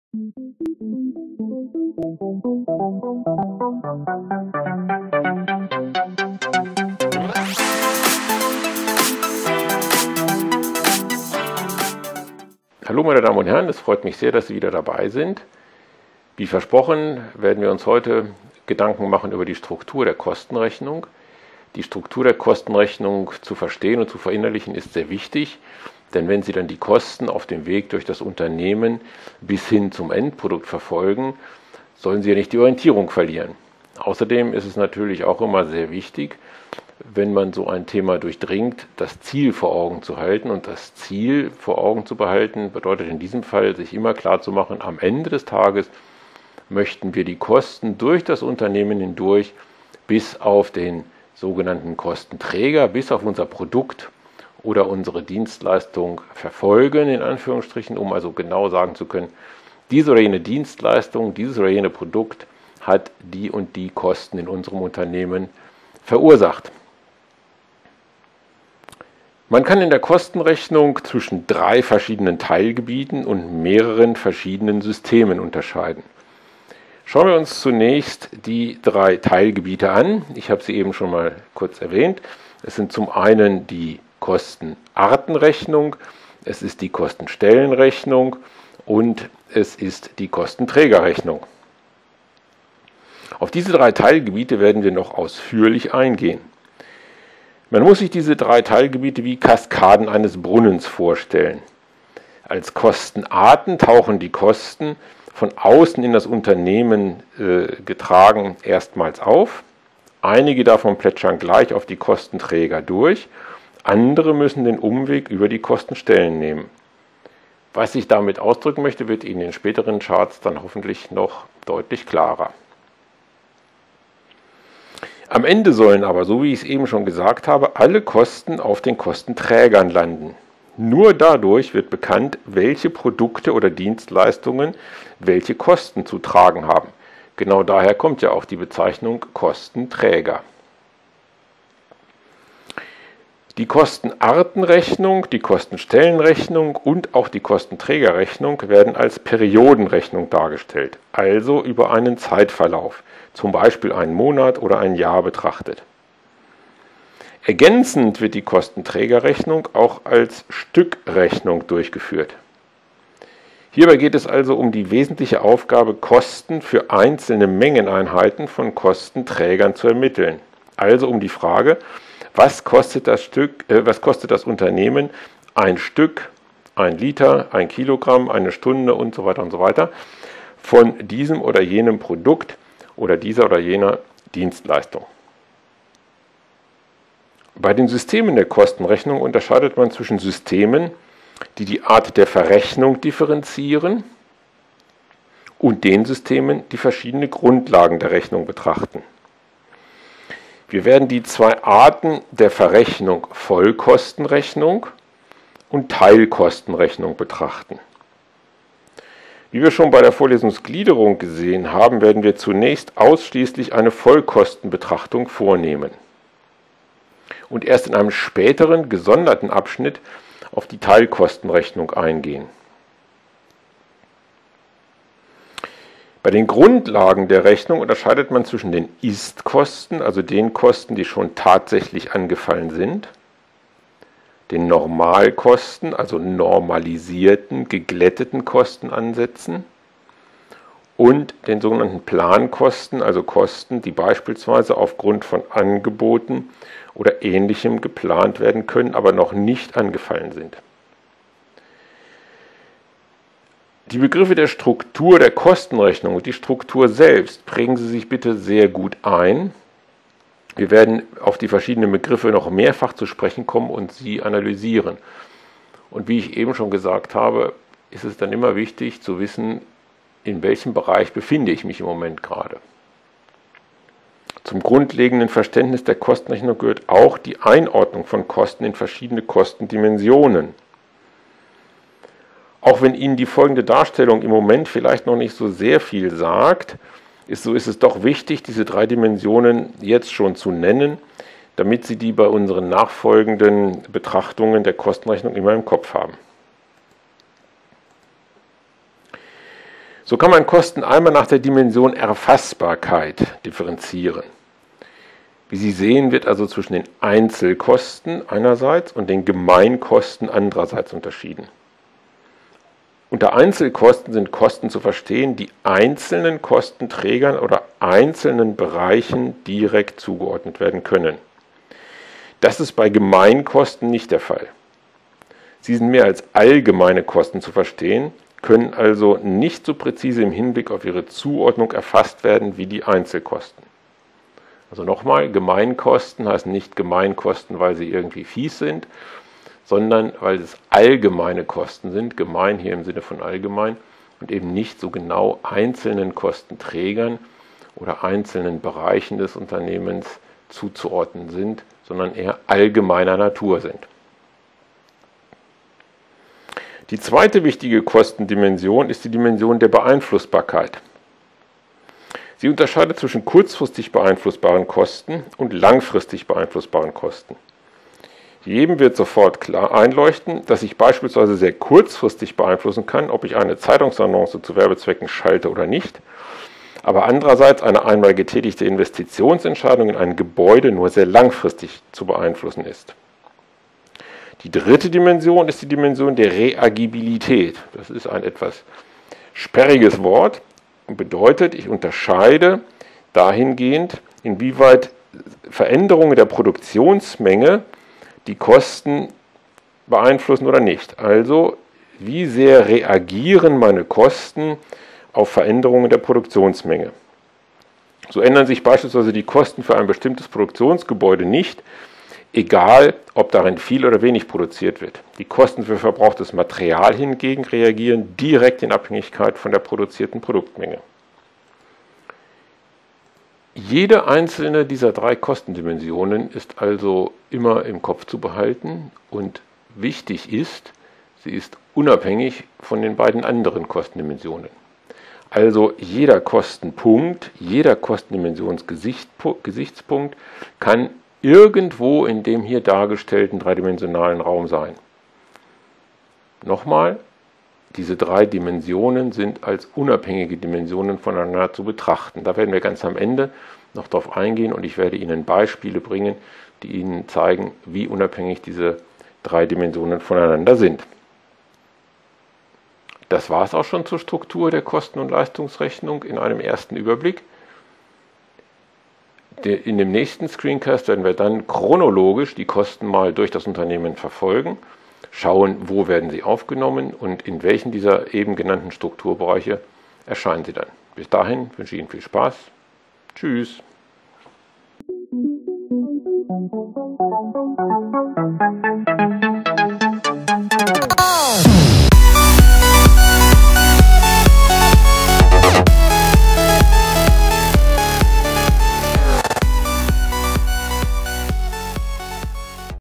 Hallo meine Damen und Herren, es freut mich sehr, dass Sie wieder dabei sind. Wie versprochen werden wir uns heute Gedanken machen über die Struktur der Kostenrechnung. Die Struktur der Kostenrechnung zu verstehen und zu verinnerlichen ist sehr wichtig, denn wenn Sie dann die Kosten auf dem Weg durch das Unternehmen bis hin zum Endprodukt verfolgen, sollen Sie ja nicht die Orientierung verlieren. Außerdem ist es natürlich auch immer sehr wichtig, wenn man so ein Thema durchdringt, das Ziel vor Augen zu halten. Und das Ziel vor Augen zu behalten bedeutet in diesem Fall, sich immer klar zu machen, am Ende des Tages möchten wir die Kosten durch das Unternehmen hindurch bis auf den sogenannten Kostenträger, bis auf unser Produkt oder unsere Dienstleistung verfolgen, in Anführungsstrichen, um also genau sagen zu können, diese oder jene Dienstleistung, dieses oder jene Produkt hat die und die Kosten in unserem Unternehmen verursacht. Man kann in der Kostenrechnung zwischen 3 verschiedenen Teilgebieten und mehreren verschiedenen Systemen unterscheiden. Schauen wir uns zunächst die 3 Teilgebiete an. Ich habe sie eben schon mal kurz erwähnt. Es sind zum einen die Kostenartenrechnung, es ist die Kostenstellenrechnung und es ist die Kostenträgerrechnung. Auf diese 3 Teilgebiete werden wir noch ausführlich eingehen. Man muss sich diese 3 Teilgebiete wie Kaskaden eines Brunnens vorstellen. Als Kostenarten tauchen die Kosten von außen in das Unternehmen getragen erstmals auf. Einige davon plätschern gleich auf die Kostenträger durch, andere müssen den Umweg über die Kostenstellen nehmen. Was ich damit ausdrücken möchte, wird Ihnen in späteren Charts dann hoffentlich noch deutlich klarer. Am Ende sollen aber, so wie ich es eben schon gesagt habe, alle Kosten auf den Kostenträgern landen. Nur dadurch wird bekannt, welche Produkte oder Dienstleistungen welche Kosten zu tragen haben. Genau daher kommt ja auch die Bezeichnung Kostenträger. Die Kostenartenrechnung, die Kostenstellenrechnung und auch die Kostenträgerrechnung werden als Periodenrechnung dargestellt, also über einen Zeitverlauf, zum Beispiel einen Monat oder ein Jahr betrachtet. Ergänzend wird die Kostenträgerrechnung auch als Stückrechnung durchgeführt. Hierbei geht es also um die wesentliche Aufgabe, Kosten für einzelne Mengeneinheiten von Kostenträgern zu ermitteln. Also um die Frage, was kostet das Unternehmen ein Stück, ein Liter, ein Kilogramm, eine Stunde und so weiter von diesem oder jenem Produkt oder dieser oder jener Dienstleistung. Bei den Systemen der Kostenrechnung unterscheidet man zwischen Systemen, die die Art der Verrechnung differenzieren, und den Systemen, die verschiedene Grundlagen der Rechnung betrachten. Wir werden die 2 Arten der Verrechnung Vollkostenrechnung und Teilkostenrechnung betrachten. Wie wir schon bei der Vorlesungsgliederung gesehen haben, werden wir zunächst ausschließlich eine Vollkostenbetrachtung vornehmen und erst in einem späteren, gesonderten Abschnitt auf die Teilkostenrechnung eingehen. Bei den Grundlagen der Rechnung unterscheidet man zwischen den Ist-Kosten, also den Kosten, die schon tatsächlich angefallen sind, den Normalkosten, also normalisierten, geglätteten Kostenansätzen, und den sogenannten Plankosten, also Kosten, die beispielsweise aufgrund von Angeboten oder Ähnlichem geplant werden können, aber noch nicht angefallen sind. Die Begriffe der Struktur der Kostenrechnung und die Struktur selbst prägen Sie sich bitte sehr gut ein. Wir werden auf die verschiedenen Begriffe noch mehrfach zu sprechen kommen und sie analysieren. Und wie ich eben schon gesagt habe, ist es dann immer wichtig zu wissen, in welchem Bereich befinde ich mich im Moment gerade. Zum grundlegenden Verständnis der Kostenrechnung gehört auch die Einordnung von Kosten in verschiedene Kostendimensionen. Auch wenn Ihnen die folgende Darstellung im Moment vielleicht noch nicht so sehr viel sagt, ist es doch wichtig, diese 3 Dimensionen jetzt schon zu nennen, damit Sie die bei unseren nachfolgenden Betrachtungen der Kostenrechnung immer im Kopf haben. So kann man Kosten einmal nach der Dimension Erfassbarkeit differenzieren. Wie Sie sehen, wird also zwischen den Einzelkosten einerseits und den Gemeinkosten andererseits unterschieden. Unter Einzelkosten sind Kosten zu verstehen, die einzelnen Kostenträgern oder einzelnen Bereichen direkt zugeordnet werden können. Das ist bei Gemeinkosten nicht der Fall. Sie sind mehr als allgemeine Kosten zu verstehen, können also nicht so präzise im Hinblick auf ihre Zuordnung erfasst werden wie die Einzelkosten. Also nochmal, Gemeinkosten heißen nicht Gemeinkosten, weil sie irgendwie fies sind, sondern weil es allgemeine Kosten sind, gemein hier im Sinne von allgemein, und eben nicht so genau einzelnen Kostenträgern oder einzelnen Bereichen des Unternehmens zuzuordnen sind, sondern eher allgemeiner Natur sind. Die zweite wichtige Kostendimension ist die Dimension der Beeinflussbarkeit. Sie unterscheidet zwischen kurzfristig beeinflussbaren Kosten und langfristig beeinflussbaren Kosten. Jedem wird sofort klar einleuchten, dass ich beispielsweise sehr kurzfristig beeinflussen kann, ob ich eine Zeitungsannonce zu Werbezwecken schalte oder nicht, aber andererseits eine einmal getätigte Investitionsentscheidung in ein Gebäude nur sehr langfristig zu beeinflussen ist. Die dritte Dimension ist die Dimension der Reagibilität. Das ist ein etwas sperriges Wort und bedeutet, ich unterscheide dahingehend, inwieweit Veränderungen der Produktionsmenge die Kosten beeinflussen oder nicht. Also, wie sehr reagieren meine Kosten auf Veränderungen der Produktionsmenge? So ändern sich beispielsweise die Kosten für ein bestimmtes Produktionsgebäude nicht, egal ob darin viel oder wenig produziert wird. Die Kosten für verbrauchtes Material hingegen reagieren direkt in Abhängigkeit von der produzierten Produktmenge. Jede einzelne dieser drei Kostendimensionen ist also immer im Kopf zu behalten und wichtig ist, sie ist unabhängig von den beiden anderen Kostendimensionen. Also jeder Kostenpunkt, jeder Kostendimensionsgesichtspunkt kann irgendwo in dem hier dargestellten dreidimensionalen Raum sein. Nochmal, diese drei Dimensionen sind als unabhängige Dimensionen voneinander zu betrachten. Da werden wir ganz am Ende noch darauf eingehen und ich werde Ihnen Beispiele bringen, die Ihnen zeigen, wie unabhängig diese drei Dimensionen voneinander sind. Das war es auch schon zur Struktur der Kosten- und Leistungsrechnung in einem ersten Überblick. In dem nächsten Screencast werden wir dann chronologisch die Kosten mal durch das Unternehmen verfolgen, schauen, wo werden sie aufgenommen und in welchen dieser eben genannten Strukturbereiche erscheinen sie dann. Bis dahin wünsche ich Ihnen viel Spaß. Tschüss.